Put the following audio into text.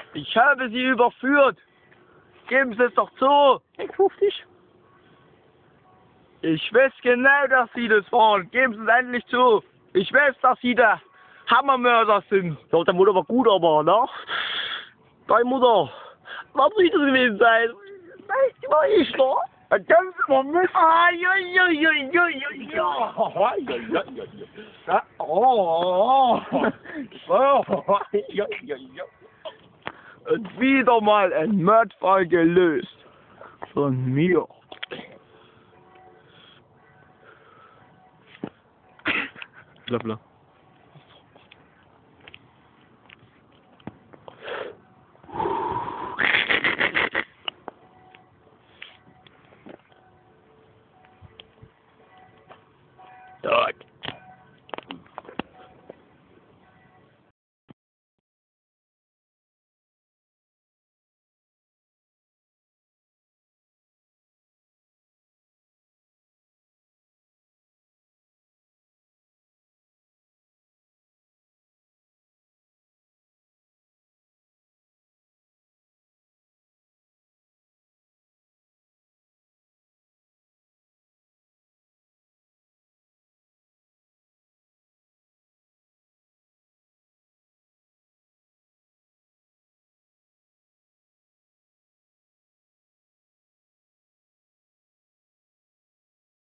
Ich habe Sie überführt. Geben Sie es doch zu. 6,50. Ich weiß genau, dass Sie das waren. Geben Sie es endlich zu. Ich weiß, dass Sie der Hammermörder sind. Ja, der Mutter war gut, aber, ne? Deine Mutter. Was soll das gewesen sein? Nein, die war ich, ne? Dann können Sie mal mit. Und wieder mal ein Mordfall gelöst. Von mir. Bla bla.